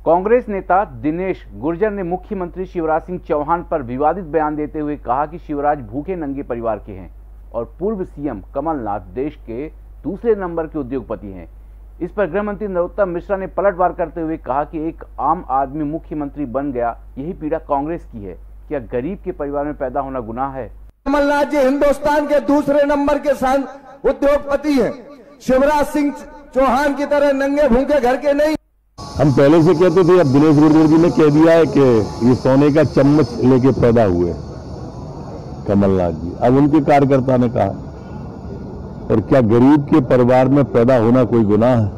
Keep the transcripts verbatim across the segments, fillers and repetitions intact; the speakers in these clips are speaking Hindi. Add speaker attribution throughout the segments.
Speaker 1: कांग्रेस नेता दिनेश गुर्जर ने मुख्यमंत्री शिवराज सिंह चौहान पर विवादित बयान देते हुए कहा कि शिवराज भूखे नंगे परिवार के हैं और पूर्व सीएम कमलनाथ देश के दूसरे नंबर के उद्योगपति हैं। इस पर गृह मंत्री नरोत्तम मिश्रा ने पलटवार करते हुए कहा कि एक आम आदमी मुख्यमंत्री बन गया, यही पीड़ा कांग्रेस की है। क्या गरीब के परिवार में पैदा होना गुनाह है?
Speaker 2: कमलनाथ जी हिंदुस्तान के दूसरे नंबर के उद्योगपति हैं। शिवराज सिंह चौहान की तरह नंगे भूखे घर के नहीं।
Speaker 3: हम पहले से कहते थे, अब दिनेश गुर्जर जी ने कह दिया है कि ये सोने का चम्मच लेके पैदा हुए कमलनाथ जी। अब उनके कार्यकर्ता ने कहा, और क्या गरीब के परिवार में पैदा होना कोई गुनाह है?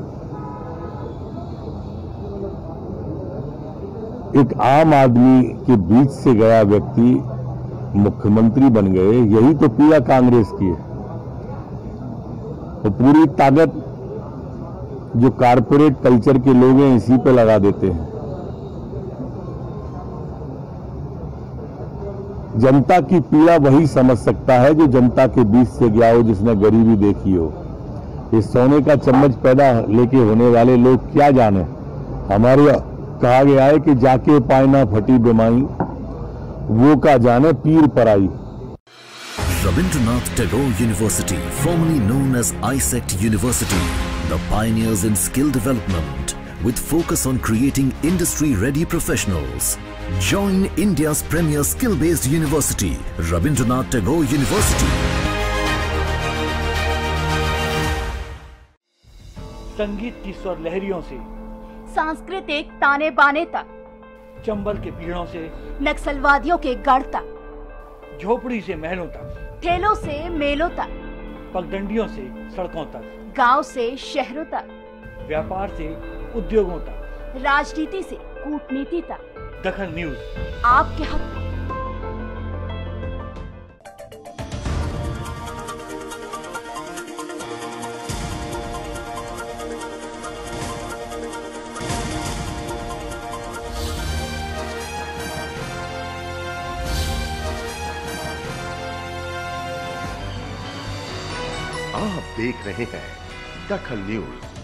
Speaker 3: एक आम आदमी के बीच से गया व्यक्ति मुख्यमंत्री बन गए, यही तो पीड़ा कांग्रेस की है। तो पूरी ताकत जो कारपोरेट कल्चर के लोग हैं इसी पे लगा देते हैं। जनता की पीड़ा वही समझ सकता है जो जनता के बीच से गया हो, जिसने गरीबी देखी हो। इस सोने का चम्मच पैदा लेके होने वाले लोग क्या जाने। हमारे कहा गया है कि जाके पाए ना फटी बिमाई, वो का जाने पीर पराई।
Speaker 4: Rabindranath Tagore University, formerly known as I S E C T University, the pioneers in skill development with focus on creating industry-ready professionals. Join India's premier skill-based university, Rabindranath Tagore University.
Speaker 5: संगीत की स्वर लहरियों से
Speaker 6: सांस्कृतिक ताने बाने तक,
Speaker 5: चंबल के पीड़ों से
Speaker 6: नक्सलवादियों के गढ़ तक,
Speaker 5: झोपड़ी से महलों तक,
Speaker 6: ठेलों से मेलों तक,
Speaker 5: पगडंडियों से सड़कों तक,
Speaker 6: गांव से शहरों तक,
Speaker 5: व्यापार से उद्योगों तक,
Speaker 6: राजनीति से कूटनीति तक,
Speaker 5: दखल न्यूज
Speaker 6: आपके हक में।
Speaker 7: आप देख रहे हैं दखल न्यूज।